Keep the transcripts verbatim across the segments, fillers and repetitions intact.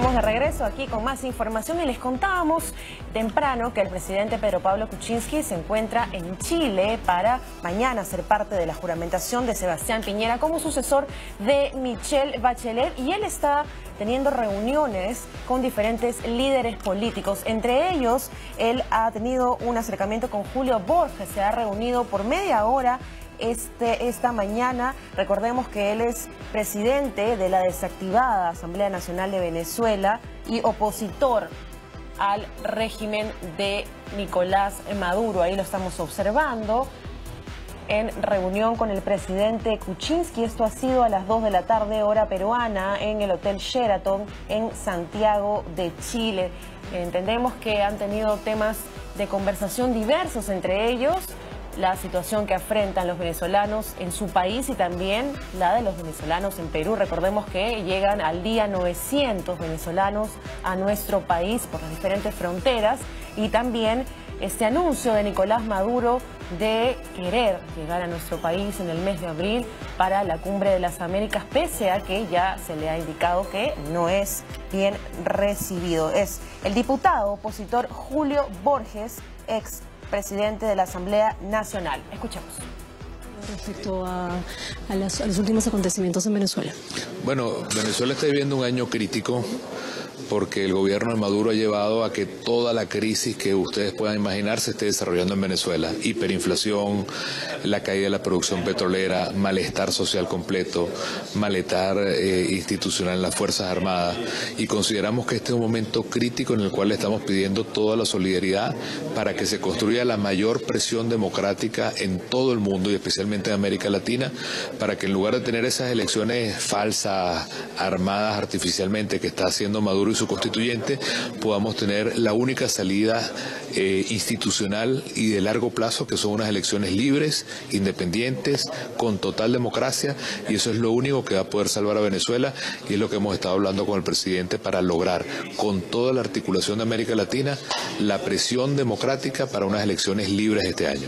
Estamos de regreso aquí con más información y les contábamos temprano que el presidente Pedro Pablo Kuczynski se encuentra en Chile para mañana ser parte de la juramentación de Sebastián Piñera como sucesor de Michelle Bachelet, y él está teniendo reuniones con diferentes líderes políticos. Entre ellos, él ha tenido un acercamiento con Julio Borges, se ha reunido por media hora Este, esta mañana. Recordemos que él es presidente de la desactivada Asamblea Nacional de Venezuela y opositor al régimen de Nicolás Maduro. Ahí lo estamos observando en reunión con el presidente Kuczynski. Esto ha sido a las dos de la tarde, hora peruana, en el Hotel Sheraton en Santiago de Chile. Entendemos que han tenido temas de conversación diversos, entre ellos la situación que afrentan los venezolanos en su país y también la de los venezolanos en Perú. Recordemos que llegan al día novecientos venezolanos a nuestro país por las diferentes fronteras, y también este anuncio de Nicolás Maduro de querer llegar a nuestro país en el mes de abril para la Cumbre de las Américas, pese a que ya se le ha indicado que no es bien recibido. Es el diputado opositor Julio Borges, ex presidente de la Asamblea Nacional. Escuchemos. Respecto a, a, las, a los últimos acontecimientos en Venezuela. Bueno, Venezuela está viviendo un año crítico porque el gobierno de Maduro ha llevado a que toda la crisis que ustedes puedan imaginar se esté desarrollando en Venezuela. Hiperinflación, la caída de la producción petrolera, malestar social completo, malestar eh, institucional en las Fuerzas Armadas, y consideramos que este es un momento crítico en el cual le estamos pidiendo toda la solidaridad para que se construya la mayor presión democrática en todo el mundo y especialmente en América Latina, para que en lugar de tener esas elecciones falsas, armadas artificialmente que está haciendo Maduro y su constituyente, podamos tener la única salida eh, institucional y de largo plazo, que son unas elecciones libres, independientes, con total democracia, y eso es lo único que va a poder salvar a Venezuela, y es lo que hemos estado hablando con el presidente para lograr, con toda la articulación de América Latina, la presión democrática para unas elecciones libres este año.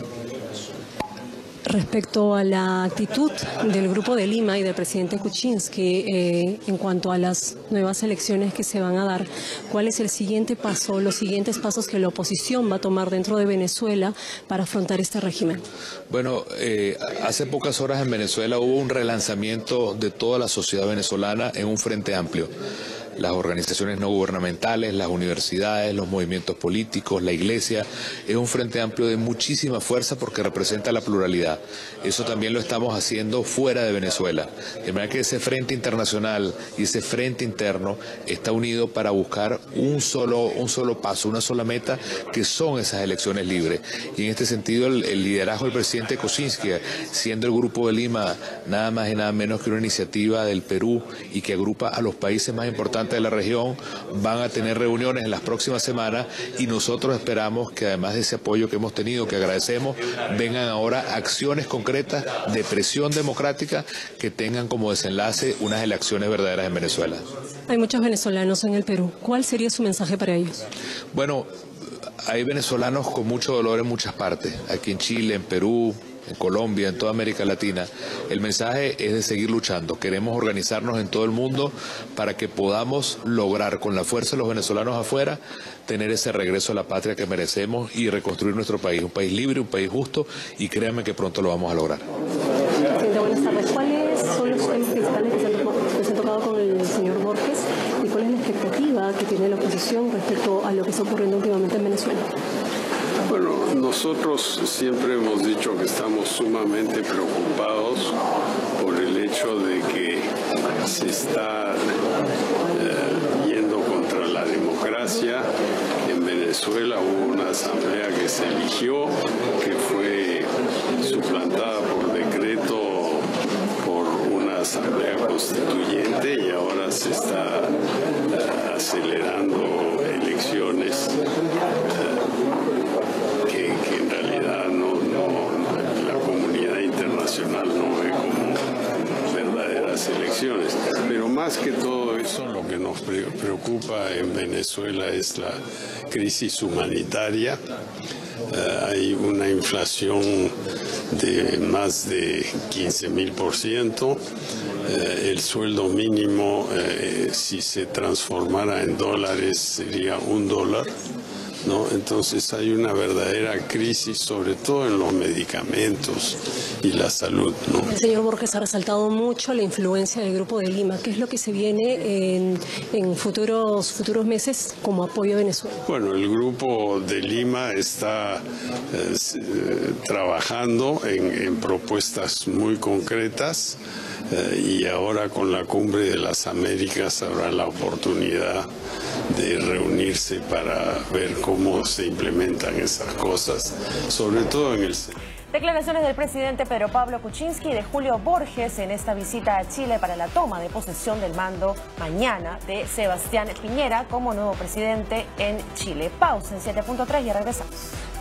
Respecto a la actitud del Grupo de Lima y del presidente Kuczynski eh, en cuanto a las nuevas elecciones que se van a dar, ¿cuál es el siguiente paso, los siguientes pasos que la oposición va a tomar dentro de Venezuela para afrontar este régimen? Bueno, eh, hace pocas horas en Venezuela hubo un relanzamiento de toda la sociedad venezolana en un frente amplio. Las organizaciones no gubernamentales, las universidades, los movimientos políticos, la iglesia. Es un frente amplio de muchísima fuerza porque representa la pluralidad. Eso también lo estamos haciendo fuera de Venezuela. De manera que ese frente internacional y ese frente interno está unido para buscar un solo, un solo paso, una sola meta, que son esas elecciones libres. Y en este sentido el, el liderazgo del presidente Kuczynski, siendo el Grupo de Lima nada más y nada menos que una iniciativa del Perú y que agrupa a los países más importantes de la región, van a tener reuniones en las próximas semanas, y nosotros esperamos que además de ese apoyo que hemos tenido, que agradecemos, vengan ahora acciones concretas de presión democrática que tengan como desenlace unas elecciones verdaderas en Venezuela. Hay muchos venezolanos en el Perú. ¿Cuál sería su mensaje para ellos? Bueno, hay venezolanos con mucho dolor en muchas partes, aquí en Chile, en Perú, en Colombia, en toda América Latina. El mensaje es de seguir luchando. Queremos organizarnos en todo el mundo para que podamos lograr, con la fuerza de los venezolanos afuera, tener ese regreso a la patria que merecemos y reconstruir nuestro país, un país libre, un país justo, y créanme que pronto lo vamos a lograr. Presidente, buenas tardes. ¿Cuáles son los temas principales que se han, que se han tocado con el señor Borges, y cuál es la expectativa que tiene la oposición respecto a lo que está ocurriendo últimamente en Venezuela? Bueno, nosotros siempre hemos dicho que estamos sumamente preocupados por el hecho de que se está eh, yendo contra la democracia. En Venezuela hubo una asamblea que se eligió, que fue suplantada por decreto por una asamblea constituyente, y ahora se está eh, acelerando elecciones eh, Que, que en realidad no, no, la comunidad internacional no ve como verdaderas elecciones. Pero más que todo eso, lo que nos preocupa en Venezuela es la crisis humanitaria. Uh, hay una inflación de más de quince mil por ciento. Uh, el sueldo mínimo, uh, si se transformara en dólares, sería un dólar, ¿no? Entonces hay una verdadera crisis, sobre todo en los medicamentos y la salud, ¿no? El señor Borges ha resaltado mucho la influencia del Grupo de Lima. ¿Qué es lo que se viene en, en futuros, futuros meses como apoyo a Venezuela? Bueno, el Grupo de Lima está eh, trabajando en, en propuestas muy concretas eh, y ahora con la Cumbre de las Américas habrá la oportunidad de reunirse para ver cómo se implementan esas cosas, sobre todo en el... Declaraciones del presidente Pedro Pablo Kuczynski y de Julio Borges en esta visita a Chile para la toma de posesión del mando mañana de Sebastián Piñera como nuevo presidente en Chile. Pausa en siete punto tres y regresamos.